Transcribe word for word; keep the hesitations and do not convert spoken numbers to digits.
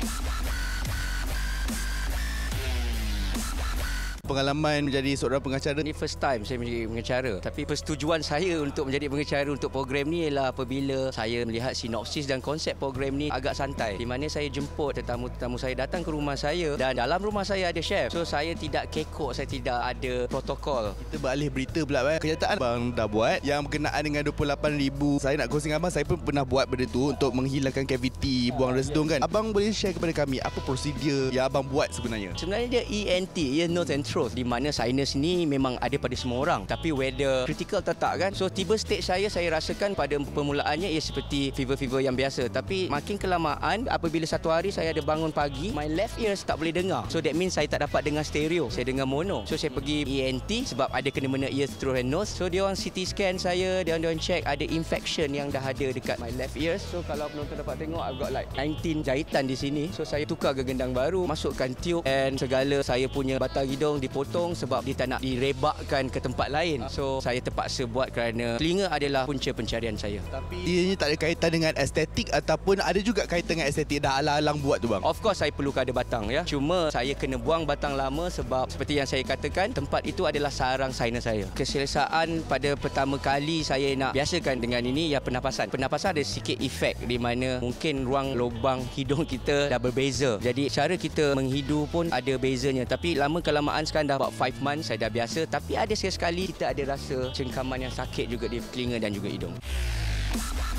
Pengalaman menjadi seorang pengacara? Ini first time saya menjadi pengacara. Tapi persetujuan saya untuk menjadi pengacara untuk program ni ialah apabila saya melihat sinopsis dan konsep program ni agak santai. Di mana saya jemput tetamu-tetamu saya datang ke rumah saya dan dalam rumah saya ada chef. So saya tidak kekok, saya tidak ada protokol. Kita beralih berita pula. Eh. Kenyataan abang dah buat yang berkenaan dengan dua puluh lapan ribu. Saya nak kongsi dengan abang, saya pun pernah buat benda tu untuk menghilangkan kaviti buang residung kan. Abang boleh share kepada kami apa prosedur yang abang buat sebenarnya? Sebenarnya dia E N T, ya, nose and throat, di mana sinus ni memang ada pada semua orang, tapi whether critical atau tak kan. So tiba stage saya saya rasakan pada permulaannya ia seperti fever-fever yang biasa, tapi makin kelamaan apabila satu hari saya ada bangun pagi, my left ears tak boleh dengar. So that means saya tak dapat dengar stereo, saya dengar mono. So saya pergi E N T sebab ada kena-mena ear, throat and nose. So dia orang C T scan saya, dia orang check ada infection yang dah ada dekat my left ears. So kalau penonton dapat tengok, I've got like nineteen jahitan di sini. So saya tukar ke gendang baru, masukkan tube and segala saya punya batang hidung dipotong sebab dia tak nak direbakkan ke tempat lain. So saya terpaksa buat kerana telinga adalah punca pencarian saya. Tapi ianya tak ada kaitan dengan estetik ataupun ada juga kaitan dengan estetik, dah alang-alang buat tu bang? Of course saya perlukan ada batang ya. Cuma saya kena buang batang lama sebab seperti yang saya katakan, tempat itu adalah sarang sinus saya. Keselesaan pada pertama kali saya nak biasakan dengan ini ya pernafasan. Pernafasan ada sikit efek di mana mungkin ruang lubang hidung kita dah berbeza. Jadi cara kita menghidu pun ada bezanya. Tapi lama kelamaan sekarang dah about five months saya dah biasa, tapi ada sekali-sekali kita ada rasa cengkaman yang sakit juga di telinga dan juga hidung.